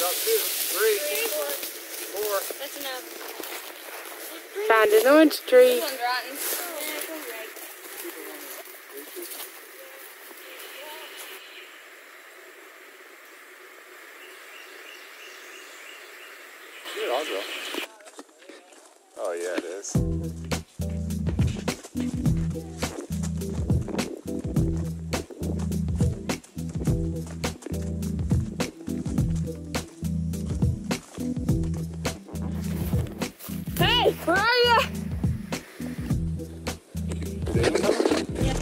Drop 2, 3, 4. That's enough. Found an orange tree. This one's rotten. Here, I'll go. Oh yeah, it is. Hey, where are you? Yeah.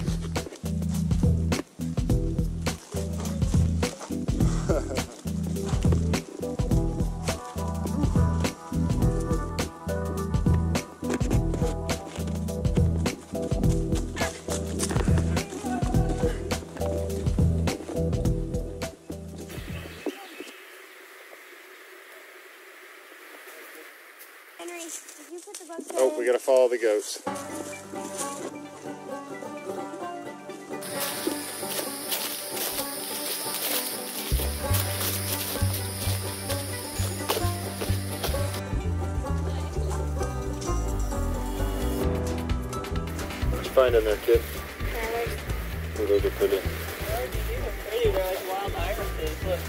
Henry, did you put the bugs Oh, we gotta follow the goats. What'd you find in there, kid? Oh, those are pretty. These are pretty. They're like wild irises. Look.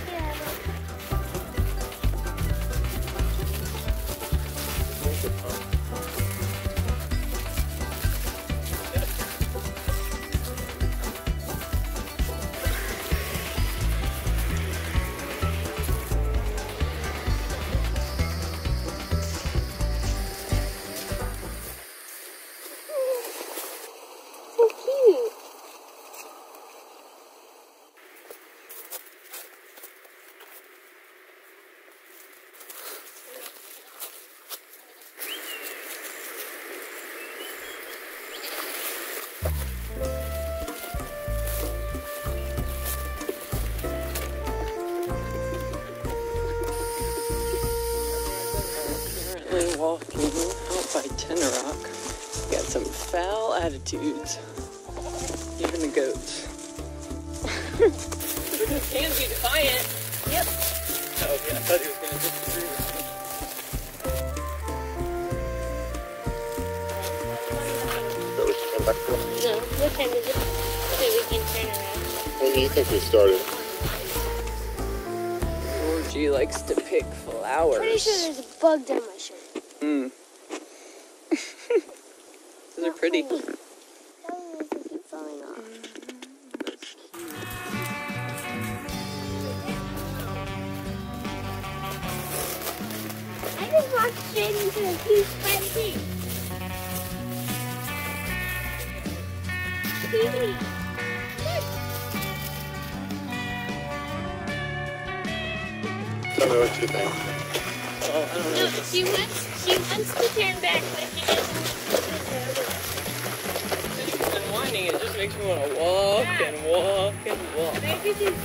So cute. Currently walking out by Tenoroc. Got some foul attitudes. Even the goats. Can be defiant. Yep. Oh yeah, I thought he was gonna disagree with me. So we should come back to it. No, what time is it? So we can turn around. When do you think we started? Georgie likes to pick flowers. Pretty sure there's a bug down my shirt. Mm. Those are pretty. That one is keep falling off. I just walked straight into a huge spider tree. Tell me what you think. Oh, I don't know. No, she wants to turn back, but she doesn't. She's been whining. It just makes me want to walk and walk and walk. Maybe she's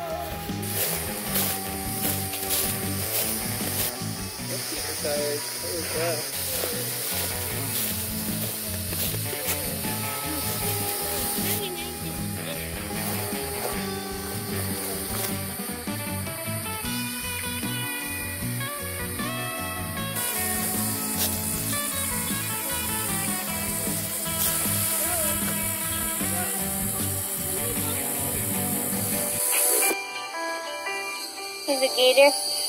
Exercise. Holy cow. Here's a gator.